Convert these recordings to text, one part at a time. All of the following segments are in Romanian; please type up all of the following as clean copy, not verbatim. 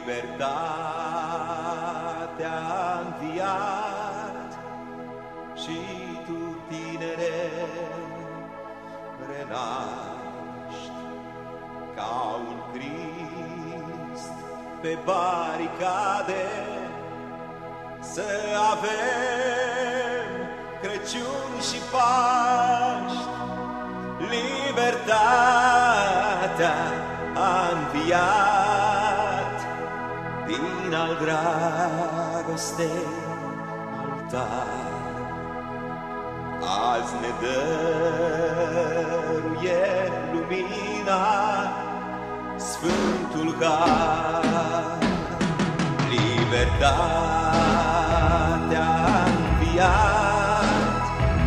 Libertatea a înviat și tu, tinere, renaști ca un Crist pe baricade. Să avem Crăciun și Paști, libertatea a înviat din al dragostei altar. Azi ne dăruie lumina Sfântul Har. Libertatea a înviat,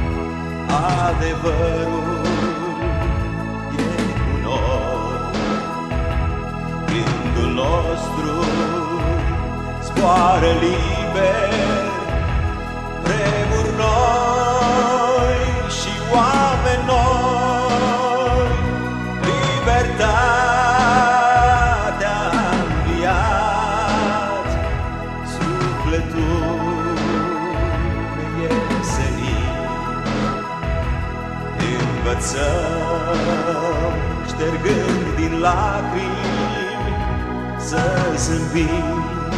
adevărul e cu noi. Gândul nostru zboară liber, vremuri noi și oameni noi. Libertatea a înviat, sufletul ne e senin. Învățăm, ștergând din lacrimi, să zâmbim.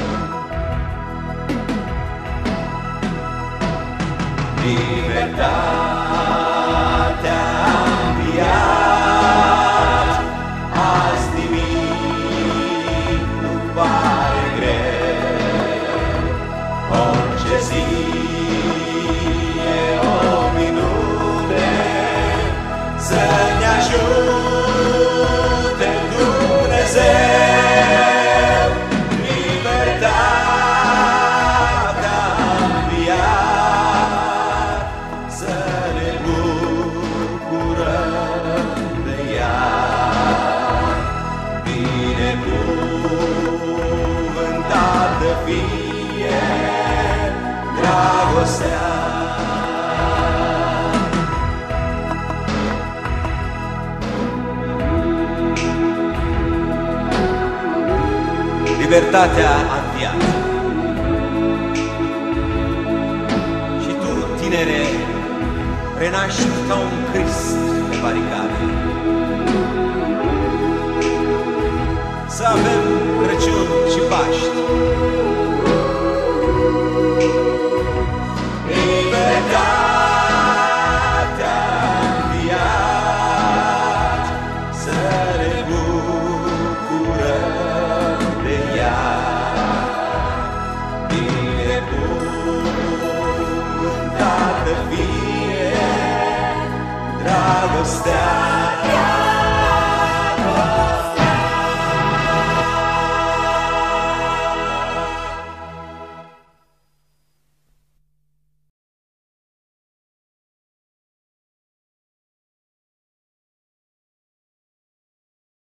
Libertatea a înviat, azi nimic nu pare greu. Orice zi e o minune, să ne ajute Dumnezeu. Libertatea a înviat, să ne bucurăm de ea. Binecuvântată fie dragostea. Libertatea a înviat și tu, tinere, renaști ca un Crist pe baricade. Să avem Crăciun și Paști. Libertatea a înviat, să ne bucurăm de ea. Binecuvântată fie dragostea.